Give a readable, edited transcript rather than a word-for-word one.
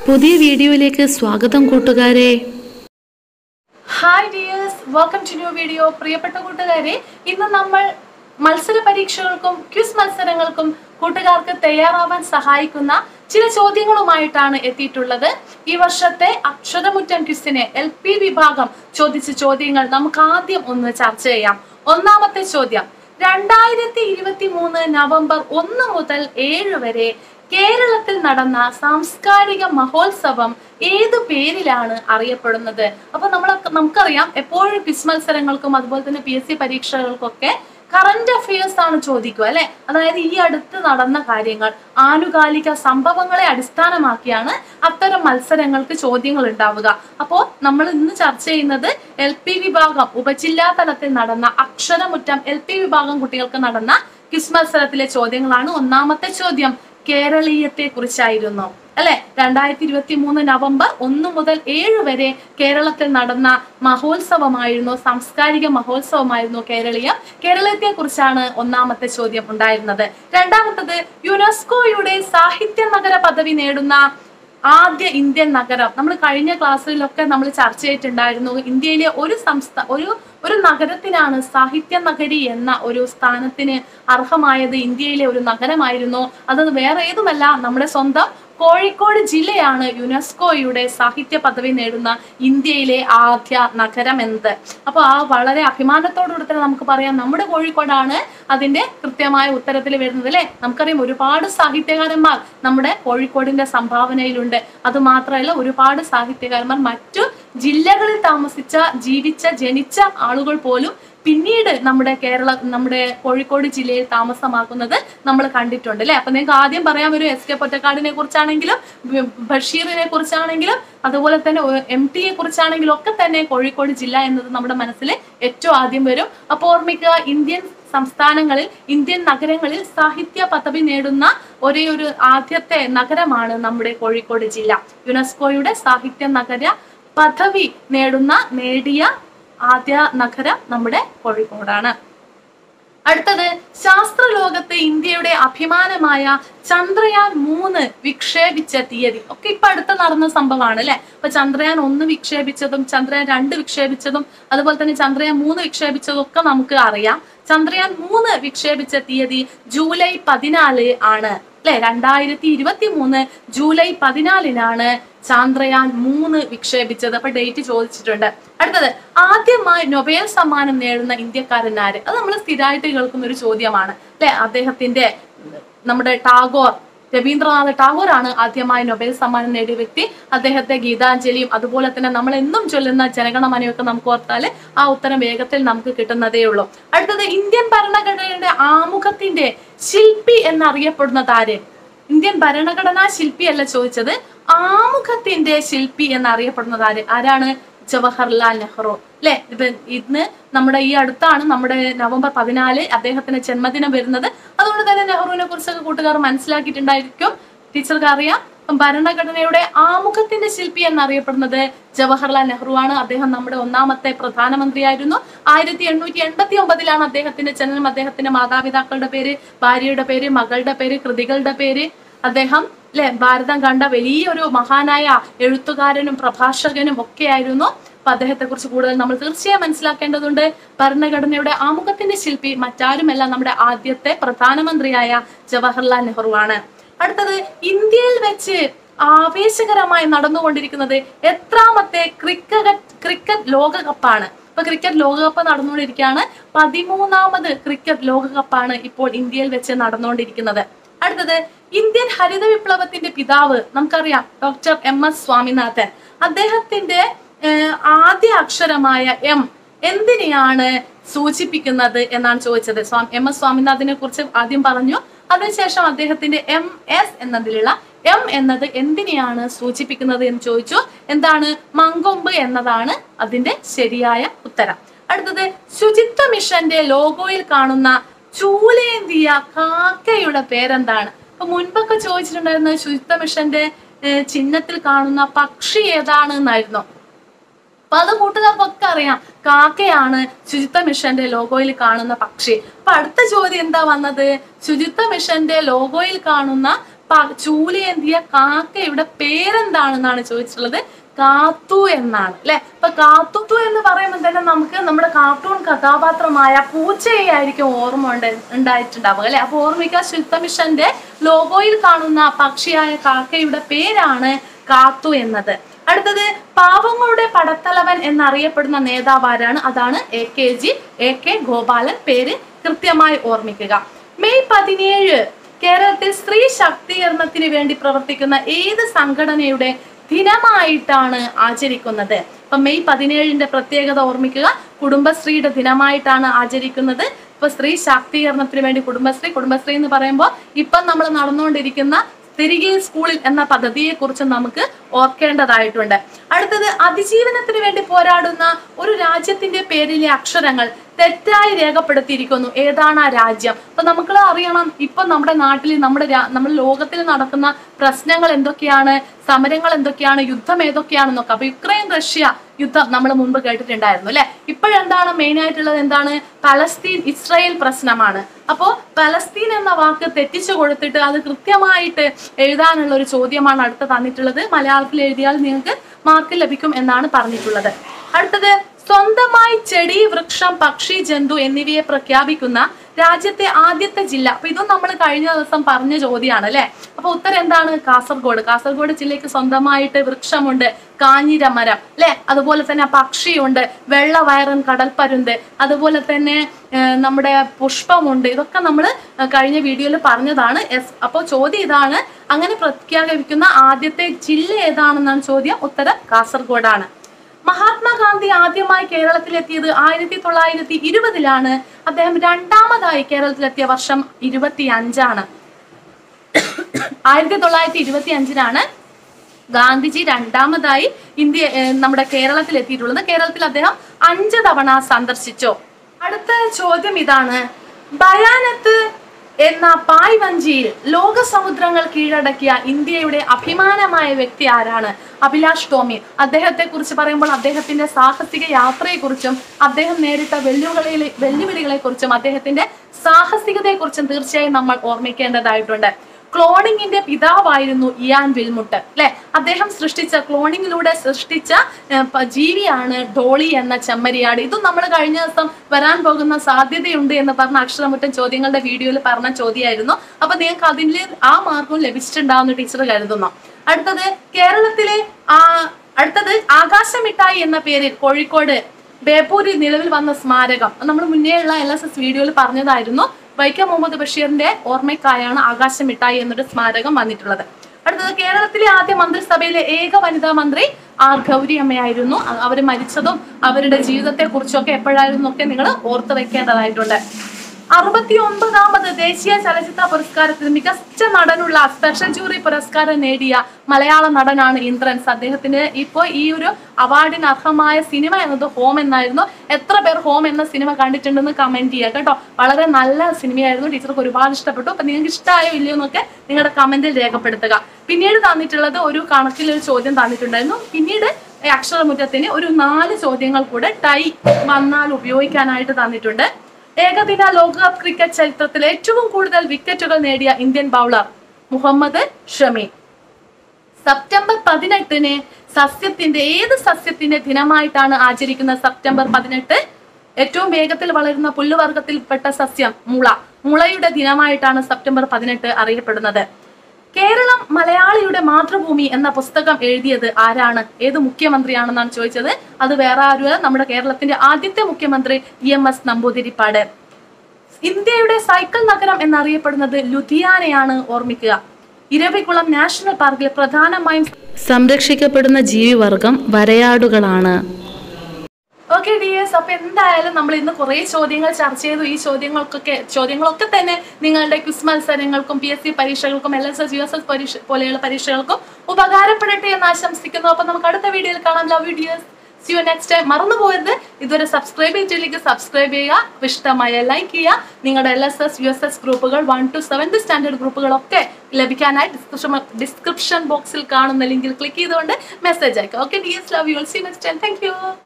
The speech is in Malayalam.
പുതിയ വീഡിയോയിലേക്ക് സ്വാഗതം കൂട്ടുകാരെ. Hi dears, welcome to new video. പ്രിയപ്പെട്ട കൂട്ടുകാരെ, ഇന്ന് നമ്മൾ മത്സര പരീക്ഷകൾക്കും ക്വിസ് മത്സരങ്ങൾക്കും കൂട്ടുകാർക്ക് തയ്യാറാവാൻ സഹായിക്കുന്ന ചില ചോദ്യങ്ങളുമായിട്ടാണ് എത്തിയിട്ടുള്ളത്. ഈ വർഷത്തെ അക്ഷരമുറ്റം ക്വിസിനെ LP വിഭാഗം ചോദിച്ച ചോദ്യങ്ങൾ നമുക്ക് ആദ്യം ഒന്ന് ചർച്ച ചെയ്യാം. ഒന്നാമത്തെ ചോദ്യം, 2023 നവംബർ 1 മുതൽ 7 വരെ കേരളത്തിൽ നടന്ന സാംസ്കാരിക മഹോത്സവം ഏതു പേരിലാണ് അറിയപ്പെടുന്നത്? അപ്പൊ നമുക്കറിയാം, എപ്പോഴും ക്വിസ് മത്സരങ്ങൾക്കും അതുപോലെ തന്നെ PSC പരീക്ഷകൾക്കൊക്കെ കറന്റ് അഫയേഴ്സ് ആണ് ചോദിക്കുക, അല്ലെ? അതായത് ഈ അടുത്ത് നടന്ന കാര്യങ്ങൾ, ആനുകാലിക സംഭവങ്ങളെ അടിസ്ഥാനമാക്കിയാണ് അത്തരം മത്സരങ്ങൾക്ക് ചോദ്യങ്ങൾ ഉണ്ടാവുക. അപ്പോൾ നമ്മൾ ഇന്ന് ചർച്ച ചെയ്യുന്നത് LP വിഭാഗം ഉപജില്ലാ തലത്തിൽ നടന്ന അക്ഷരമുറ്റം LP വിഭാഗം കുട്ടികൾക്ക് നടന്ന ക്വിസ് മത്സരത്തിലെ ചോദ്യങ്ങളാണ്. ഒന്നാമത്തെ ചോദ്യം കേരളീയത്തെ കുറിച്ചായിരുന്നു, അല്ലെ? 2023 നവംബർ 1 മുതൽ 7 വരെ കേരളത്തിൽ നടന്ന മഹോത്സവമായിരുന്നു, സാംസ്കാരിക മഹോത്സവമായിരുന്നു കേരളീയം. കേരളത്തെ കുറിച്ചാണ് ഒന്നാമത്തെ ചോദ്യം ഉണ്ടായിരുന്നത്. രണ്ടാമത്തത്, യുനെസ്കോയുടെ സാഹിത്യ നഗര പദവി നേടുന്ന ആദ്യ ഇന്ത്യൻ നഗരം. നമ്മൾ കഴിഞ്ഞ ക്ലാസ്സിലൊക്കെ നമ്മൾ ചർച്ച ചെയ്തിട്ടുണ്ടായിരുന്നു. ഇന്ത്യയിലെ ഒരു നഗരത്തിനാണ് സാഹിത്യ നഗരി എന്ന ഒരു സ്ഥാനത്തിന് അർഹമായത്. ഇന്ത്യയിലെ ഒരു നഗരമായിരുന്നു അത്. വേറെ ഏതുമല്ല, നമ്മുടെ സ്വന്തം കോഴിക്കോട് ജില്ലയാണ് യുനെസ്കോയുടെ സാഹിത്യ പദവി നേടുന്ന ഇന്ത്യയിലെ ആദ്യ നഗരം എന്നത്. അപ്പൊ വളരെ അഭിമാനത്തോടുകൂടി തന്നെ നമുക്ക് പറയാം, നമ്മുടെ കോഴിക്കോടാണ് അതിന്റെ കൃത്യമായ ഉത്തരത്തിൽ വരുന്നത്, അല്ലെ? നമുക്കറിയാം, ഒരുപാട് സാഹിത്യകാരന്മാർ നമ്മുടെ കോഴിക്കോടിന്റെ സംഭാവനയിലുണ്ട്. അത് മാത്രമല്ല, ഒരുപാട് സാഹിത്യകാരന്മാർ മറ്റു ജില്ലകളിൽ ജനിച്ച ആളുകൾ പോലും പിന്നീട് നമ്മുടെ കോഴിക്കോട് ജില്ലയിൽ താമസമാക്കുന്നത് നമ്മൾ കണ്ടിട്ടുണ്ട്, അല്ലെ? അപ്പൊ നിങ്ങൾക്ക് ആദ്യം പറയാം, ഒരു SK പൊറ്റക്കാടിനെ കുറിച്ചാണെങ്കിലും ബഷീറിനെ കുറിച്ചാണെങ്കിലും അതുപോലെ തന്നെ MT കുറിച്ചാണെങ്കിലും ഒക്കെ തന്നെ കോഴിക്കോട് ജില്ല എന്നത് നമ്മുടെ മനസ്സിൽ ഏറ്റവും ആദ്യം വരും. അപ്പൊ ഓർമ്മിക്കുക, ഇന്ത്യൻ സംസ്ഥാനങ്ങളിൽ, ഇന്ത്യൻ നഗരങ്ങളിൽ സാഹിത്യ പദവി നേടുന്ന ഒരേ ഒരു ആദ്യത്തെ നഗരമാണ് നമ്മുടെ കോഴിക്കോട് ജില്ല. യുനെസ്കോയുടെ സാഹിത്യ നഗര പദവി നേടിയ ആദ്യ നഗരം നമ്മുടെ കോഴിക്കോടാണ്. അടുത്തത്, ശാസ്ത്രലോകത്ത് ഇന്ത്യയുടെ അഭിമാനമായ ചന്ദ്രയാൻ 3 വിക്ഷേപിച്ച തീയതി. ഒക്കെ ഇപ്പൊ അടുത്ത് നടന്ന സംഭവമാണ്, അല്ലെ? അപ്പൊ ചന്ദ്രയാൻ 1 വിക്ഷേപിച്ചതും ചന്ദ്രയാൻ 2 വിക്ഷേപിച്ചതും അതുപോലെ തന്നെ ചന്ദ്രയാൻ 3 വിക്ഷേപിച്ചതും ഒക്കെ നമുക്ക് അറിയാം. ചന്ദ്രയാൻ 3 വിക്ഷേപിച്ച തീയതി ജൂലൈ 14 ആണ്, അല്ലെ? 2023 ജൂലൈ 14 ചന്ദ്രയാൻ 3 വിക്ഷേപിച്ചത്. അപ്പൊ ഡേറ്റ് ചോദിച്ചിട്ടുണ്ട്. അടുത്തത്, ആദ്യമായി നൊബേൽ സമ്മാനം നേടുന്ന ഇന്ത്യക്കാരനാര്? അത് നമ്മൾ സ്ഥിരമായിട്ട് കേൾക്കുന്ന ഒരു ചോദ്യമാണ്, അല്ലെ? നമ്മുടെ രവീന്ദ്രനാഥ ടാഗോർ ആണ് ആദ്യമായി നൊബേൽ സമ്മാനം നേടിയ വ്യക്തി. അദ്ദേഹത്തെ ഗീതാഞ്ജലിയും അതുപോലെ തന്നെ നമ്മൾ എന്നും ചൊല്ലുന്ന ജനഗണമനയൊക്കെ നമുക്ക് ഓർത്താല് ആ ഉത്തരം വേഗത്തിൽ നമുക്ക് കിട്ടുന്നതേ ഉള്ളൂ. അടുത്തത്, ഇന്ത്യൻ ഭരണഘടനയുടെ ആമുഖത്തിന്റെ ശില്പി എന്നറിയപ്പെടുന്നത് ആര്? ഇന്ത്യൻ ഭരണഘടനാ ശില്പി അല്ല ചോദിച്ചത്, ആമുഖത്തിന്റെ ശില്പി എന്നറിയപ്പെടുന്നത് ആരാണ്? ജവഹർലാൽ നെഹ്റു, അല്ലെ? ഇന്ന് നമ്മുടെ ഈ അടുത്താണ് നമ്മുടെ നവംബർ 14 അദ്ദേഹത്തിന്റെ ജന്മദിനം വരുന്നത്. അതുകൊണ്ട് തന്നെ നെഹ്റുവിനെ കുറിച്ചൊക്കെ കൂട്ടുകാർ മനസ്സിലാക്കിയിട്ടുണ്ടായിരിക്കും. ടീച്ചർക്ക് അറിയാം, ഭരണഘടനയുടെ ആമുഖത്തിന്റെ ശില്പി എന്നറിയപ്പെടുന്നത് ജവഹർലാൽ നെഹ്റു ആണ്. അദ്ദേഹം നമ്മുടെ ഒന്നാമത്തെ പ്രധാനമന്ത്രിയായിരുന്നു. 1889 അദ്ദേഹത്തിന്റെ ജനനം. അദ്ദേഹത്തിന്റെ മാതാപിതാക്കളുടെ പേര്, ഭാര്യയുടെ പേര്, മകളുടെ പേര്, കൃതികളുടെ പേര്. അദ്ദേഹം, അല്ലെ, ഭാരതം കണ്ട വലിയൊരു മഹാനായ എഴുത്തുകാരനും പ്രഭാഷകനും ഒക്കെ ആയിരുന്നു. അപ്പൊ അദ്ദേഹത്തെ കുറിച്ച് കൂടുതൽ നമ്മൾ തീർച്ചയായും മനസ്സിലാക്കേണ്ടതുണ്ട്. ഭരണഘടനയുടെ ആമുഖത്തിന്റെ ശില്പി മറ്റാരുമല്ല, നമ്മുടെ ആദ്യത്തെ പ്രധാനമന്ത്രിയായ ജവഹർലാൽ നെഹ്റു ആണ്. അടുത്തത്, ഇന്ത്യയിൽ വെച്ച് ആവേശകരമായി നടന്നുകൊണ്ടിരിക്കുന്നത് എത്രാമത്തെ ക്രിക്കറ്റ് ലോകകപ്പാണ്? ഇപ്പൊ ക്രിക്കറ്റ് ലോകകപ്പ് നടന്നുകൊണ്ടിരിക്കുകയാണ്. 13ാമത് ക്രിക്കറ്റ് ലോകകപ്പാണ് ഇപ്പോൾ ഇന്ത്യയിൽ വെച്ച് നടന്നുകൊണ്ടിരിക്കുന്നത്. അടുത്തത്, ഇന്ത്യൻ ഹരിത വിപ്ലവത്തിന്റെ പിതാവ് നമുക്കറിയാം, ഡോക്ടർ MS സ്വാമിനാഥൻ. അദ്ദേഹത്തിന്റെ ആദ്യ അക്ഷരമായ M എന്തിനെയാണ് സൂചിപ്പിക്കുന്നത് എന്നാണ് ചോദിച്ചത്. MS സ്വാമിനാഥനെ കുറിച്ച് ആദ്യം പറഞ്ഞു, അതിനുശേഷം അദ്ദേഹത്തിന്റെ MS എന്നതിലുള്ള M എന്നത് എന്തിനെയാണ് സൂചിപ്പിക്കുന്നത് എന്ന് ചോദിച്ചു. എന്താണ്? മങ്കൊമ്പ് എന്നതാണ് അതിന്റെ ശരിയായ ഉത്തരം. അടുത്തത്, ശുചിത്വ മിഷന്റെ ലോഗോയിൽ കാണുന്ന ചൂലേന്തിയ കാക്കയുടെ പേരെന്താണ്? അപ്പൊ മുൻപൊക്കെ ചോദിച്ചിട്ടുണ്ടായിരുന്നത് ശുചിത്വ മിഷന്റെ ചിഹ്നത്തിൽ കാണുന്ന പക്ഷി ഏതാണ് എന്നായിരുന്നു. അപ്പൊ അത് കൂട്ടുകാർക്കൊക്കെ അറിയാം, കാക്കയാണ് ശുചിത്വ മിഷന്റെ ലോഗോയിൽ കാണുന്ന പക്ഷി. അപ്പൊ അടുത്ത ചോദ്യം എന്താ വന്നത്? ശുചിത്വ മിഷന്റെ ലോഗോയിൽ കാണുന്ന ചൂലേന്തിയ കാക്കയുടെ പേരെന്താണെന്നാണ് ചോദിച്ചിട്ടുള്ളത്. കാത്തു എന്നാണ് അല്ലെ. അപ്പൊ കാത്തുത്തു എന്ന് പറയുമ്പോൾ തന്നെ നമുക്ക് നമ്മുടെ കാർട്ടൂൺ കഥാപാത്രമായ പൂച്ചയെ ആയിരിക്കും ഓർമ്മ ഉണ്ടായിട്ടുണ്ടാവുക അല്ലെ. അപ്പൊ ഓർമ്മിക്കുക, ശുദ്ധ മിഷന്റെ ലോഗോയിൽ കാണുന്ന പക്ഷിയായ കാക്കയുടെ പേരാണ് കാത്തു എന്നത്. അടുത്തത് പാവങ്ങളുടെ പടത്തലവൻ എന്നറിയപ്പെടുന്ന നേതാവ് ആരാണ്? അതാണ് AK ഗോപാലൻ. പേര് കൃത്യമായി ഓർമ്മിക്കുക. മെയ് 17 കേരളത്തിൽ സ്ത്രീ ശാക്തീകരണത്തിന് വേണ്ടി പ്രവർത്തിക്കുന്ന ഏത് സംഘടനയുടെ ദിനമായിട്ടാണ് ആചരിക്കുന്നത്? അപ്പൊ മെയ് 17 പ്രത്യേകത ഓർമ്മിക്കുക, കുടുംബശ്രീയുടെ ദിനമായിട്ടാണ് ആചരിക്കുന്നത്. ഇപ്പൊ സ്ത്രീ ശാക്തീകരണത്തിന് വേണ്ടി കുടുംബശ്രീ എന്ന് പറയുമ്പോൾ ഇപ്പം നമ്മൾ നടന്നുകൊണ്ടിരിക്കുന്ന തിരികെ സ്കൂളിൽ എന്ന പദ്ധതിയെ കുറിച്ച് നമുക്ക് ഓർക്കേണ്ടതായിട്ടുണ്ട്. അടുത്തത് അതിജീവനത്തിന് വേണ്ടി പോരാടുന്ന ഒരു രാജ്യത്തിന്റെ പേരിലെ അക്ഷരങ്ങൾ തെറ്റായി രേഖപ്പെടുത്തിയിരിക്കുന്നു. ഏതാണ് ആ രാജ്യം? അപ്പൊ നമുക്ക് അറിയണം, ഇപ്പൊ നമ്മുടെ നാട്ടിൽ നമ്മുടെ ലോകത്തിൽ നടക്കുന്ന പ്രശ്നങ്ങൾ എന്തൊക്കെയാണ്, സമരങ്ങൾ എന്തൊക്കെയാണ്, യുദ്ധം ഏതൊക്കെയാണെന്നൊക്കെ. അപ്പൊ യുക്രൈൻ റഷ്യ യുദ്ധം നമ്മൾ മുമ്പ് കേട്ടിട്ടുണ്ടായിരുന്നു അല്ലെ. ഇപ്പോഴെന്താണ് മെയിൻ ആയിട്ടുള്ളത്? എന്താണ്? പലസ്തീൻ ഇസ്രായേൽ പ്രശ്നമാണ്. അപ്പോ പലസ്തീൻ എന്ന വാക്ക് തെറ്റിച്ചു കൊടുത്തിട്ട് അത് കൃത്യമായിട്ട് എഴുതാനുള്ള ഒരു ചോദ്യമാണ് അടുത്ത് തന്നിട്ടുള്ളത്. മലയാളത്തിൽ എഴുതിയാൽ നിങ്ങൾക്ക് മാർക്ക് ലഭിക്കും എന്നാണ് പറഞ്ഞിട്ടുള്ളത്. അടുത്തത് സ്വന്തമായി ചെടി, വൃക്ഷം, പക്ഷി, ജന്തു എന്നിവയെ പ്രഖ്യാപിക്കുന്ന രാജ്യത്തെ ആദ്യത്തെ ജില്ല. അപ്പൊ ഇതും നമ്മൾ കഴിഞ്ഞ ദിവസം പറഞ്ഞ ചോദ്യമാണ് അല്ലെ. അപ്പൊ ഉത്തരം എന്താണ്? കാസർഗോഡ് ജില്ലയ്ക്ക് സ്വന്തമായിട്ട് വൃക്ഷമുണ്ട്, കാഞ്ഞിരമരം അല്ലെ. അതുപോലെ തന്നെ പക്ഷിയുണ്ട്, വെള്ളവയറൻ കടൽപ്പരുന്ത്. അതുപോലെ തന്നെ നമ്മുടെ പുഷ്പമുണ്ട്. ഇതൊക്കെ നമ്മൾ കഴിഞ്ഞ വീഡിയോയിൽ പറഞ്ഞതാണ്. അപ്പോൾ ചോദ്യം ഇതാണ്, അങ്ങനെ പ്രഖ്യാപിക്കുന്ന ആദ്യത്തെ ജില്ല ഏതാണെന്നാണ് ചോദ്യം. ഉത്തരം കാസർഗോഡാണ്. മഹാത്മാഗാന്ധി ആദ്യമായി കേരളത്തിലെത്തിയത് 1920 അദ്ദേഹം രണ്ടാമതായി കേരളത്തിലെത്തിയ വർഷം 25. 1925 ഗാന്ധിജി രണ്ടാമതായി നമ്മുടെ കേരളത്തിൽ എത്തിയിട്ടുള്ളത്. കേരളത്തിൽ അദ്ദേഹം 5 തവണ സന്ദർശിച്ചു. അടുത്ത ചോദ്യം ഇതാണ്, ബയാനത്ത് എന്ന പായ്വഞ്ചിയിൽ ലോക സമുദ്രങ്ങൾ കീഴടക്കിയ ഇന്ത്യയുടെ അഭിമാനമായ വ്യക്തി ആരാണ്? അഭിലാഷ് ടോമി. അദ്ദേഹത്തെ കുറിച്ച് പറയുമ്പോൾ അദ്ദേഹത്തിന്റെ സാഹസിക യാത്രയെ കുറിച്ചും അദ്ദേഹം നേരിട്ട വെല്ലുവിളികളെ കുറിച്ചും അദ്ദേഹത്തിന്റെ സാഹസികതയെ കുറിച്ചും തീർച്ചയായും നമ്മൾ ഓർമ്മിക്കേണ്ടതായിട്ടുണ്ട്. ക്ലോണിങ്ങിന്റെ പിതാവായിരുന്നു ഇയാൻ വിൽമുട്ട് അല്ലെ. അദ്ദേഹം ക്ലോണിങ്ങിലൂടെ സൃഷ്ടിച്ച ജീവിയാണ് ഡോളി എന്ന ചെമ്മരിയാട്. ഇതും നമ്മൾ കഴിഞ്ഞ ദിവസം വരാൻ പോകുന്ന സാധ്യതയുണ്ട് എന്ന് പറഞ്ഞ അക്ഷരമുറ്റം ചോദ്യങ്ങളുടെ വീഡിയോയിൽ പറഞ്ഞ ചോദ്യമായിരുന്നു. അപ്പൊ നിങ്ങൾക്ക് അതിൽ ആ മാർക്കും ലഭിച്ചിട്ടുണ്ടാവുന്ന ടീച്ചർ കരുതുന്നു. അടുത്തത് ആകാശമിഠായി എന്ന പേരിൽ കോഴിക്കോട് ബേപ്പൂരിൽ നിലവിൽ വന്ന സ്മാരകം. നമ്മൾ മുന്നേയുള്ള LSS വീഡിയോയിൽ പറഞ്ഞതായിരുന്നു. വൈക്കം മുഹമ്മദ് ബഷീറിന്റെ ഓർമ്മയ്ക്കായാണ് ആകാശമിഠായി എന്നൊരു സ്മാരകം വന്നിട്ടുള്ളത്. അടുത്തത് കേരളത്തിലെ ആദ്യ മന്ത്രിസഭയിലെ ഏക വനിതാ മന്ത്രി R ഗൗരി അമ്മയായിരുന്നു. അവർ മരിച്ചതും അവരുടെ ജീവിതത്തെ കുറിച്ചൊക്കെ എപ്പോഴായിരുന്നു ഒക്കെ നിങ്ങൾ ഓർത്തു വെക്കേണ്ടതായിട്ടുണ്ട്. 69ാമത് ദേശീയ ചലച്ചിത്ര പുരസ്കാരത്തിൽ മികച്ച നടനുള്ള സ്പെഷ്യൽ ജൂറി പുരസ്കാരം നേടിയ മലയാള നടനാണ് ഇന്ദ്രൻസ്. അദ്ദേഹത്തിന് ഇപ്പോൾ ഈ ഒരു അവാർഡിന് അർഹമായ സിനിമ എന്നത് ഹോം എന്നായിരുന്നു. എത്ര പേർ ഹോം എന്ന സിനിമ കണ്ടിട്ടുണ്ടെന്ന് കമന്റ് ചെയ്യുക കേട്ടോ. വളരെ നല്ല സിനിമയായിരുന്നു, ടീച്ചർക്ക് ഒരുപാട് ഇഷ്ടപ്പെട്ടു. അപ്പൊ നിങ്ങൾക്ക് ഇഷ്ടമായോ ഇല്ലയോ എന്നൊക്കെ നിങ്ങളുടെ കമന്റിൽ രേഖപ്പെടുത്തുക. പിന്നീട് തന്നിട്ടുള്ളത് ഒരു കണക്കിലൊരു ചോദ്യം തന്നിട്ടുണ്ടായിരുന്നു. പിന്നീട് അക്ഷരമുറ്റത്തിന് ഒരു 4 ചോദ്യങ്ങൾ കൂടെ ടൈ വന്നാൽ ഉപയോഗിക്കാനായിട്ട് തന്നിട്ടുണ്ട്. ഏകദിന ലോകകപ്പ് ക്രിക്കറ്റ് ചരിത്രത്തിൽ ഏറ്റവും കൂടുതൽ വിക്കറ്റുകൾ നേടിയ Indian bowler Mohammed Shami. September 18 ഏത് സസ്യത്തിന്റെ ദിനമായിട്ടാണ് ആചരിക്കുന്നത്? സെപ്റ്റംബർ 18 ഏറ്റവും വേഗത്തിൽ വളരുന്ന പുല്ലുവർഗത്തിൽപ്പെട്ട സസ്യം മുളയുടെ ദിനമായിട്ടാണ് സെപ്റ്റംബർ 18 അറിയപ്പെടുന്നത്. കേരളം മലയാളിയുടെ മാതൃഭൂമി എന്ന പുസ്തകം എഴുതിയത് ആരാണ്? ഏത് മുഖ്യമന്ത്രിയാണെന്നാണ് ചോദിച്ചത്. അത് വേറെ ആരുമല്ല, നമ്മുടെ കേരളത്തിന്റെ ആദ്യത്തെ മുഖ്യമന്ത്രി EMS നമ്പൂതിരിപ്പാട്. ഇന്ത്യയുടെ സൈക്കിൾ നഗരം എന്നറിയപ്പെടുന്നത് ലുധിയാനയാണ്. ഓർമ്മിക്കുക. ഇരവികുളം നാഷണൽ പാർക്കിൽ പ്രധാനമായും സംരക്ഷിക്കപ്പെടുന്ന ജീവിവർഗം വരയാടുകളാണ്. ഓക്കെ ഡിയേഴ്സ്, അപ്പൊ എന്തായാലും നമ്മൾ ഇന്ന് കുറെ ചോദ്യങ്ങൾ ചർച്ച ചെയ്തു. ഈ ചോദ്യങ്ങളൊക്കെ തന്നെ നിങ്ങളുടെ ക്വിസ് മത്സരങ്ങൾക്കും PSC പരീക്ഷകൾക്കും LSS USS പോലെയുള്ള പരീക്ഷകൾക്കും ഉപകാരപ്പെടട്ടെ എന്ന് ആശംസിക്കുന്നു. അപ്പൊ നമുക്ക് അടുത്ത വീഡിയോയിൽ കാണാം. Love you dears, see you next time. മറന്നു പോകരുത്, ഇതുവരെ സബ്സ്ക്രൈബ് ചെയ്തില്ലെങ്കിൽ സബ്സ്ക്രൈബ് ചെയ്യുക, ഇഷ്ടമായ ലൈക്ക് ചെയ്യുക. നിങ്ങളുടെ LSS USS ഗ്രൂപ്പുകൾ 1 to 7th സ്റ്റാൻഡേർഡ് ഗ്രൂപ്പുകളൊക്കെ ലഭിക്കാനായി ഡിസ്ക്രിപ്ഷൻ ബോക്സിൽ കാണുന്ന ലിങ്കിൽ ക്ലിക്ക് ചെയ്തുകൊണ്ട് മെസ്സേജ് അയക്കുക. Okay dears, love you all, see you next time. Thank U.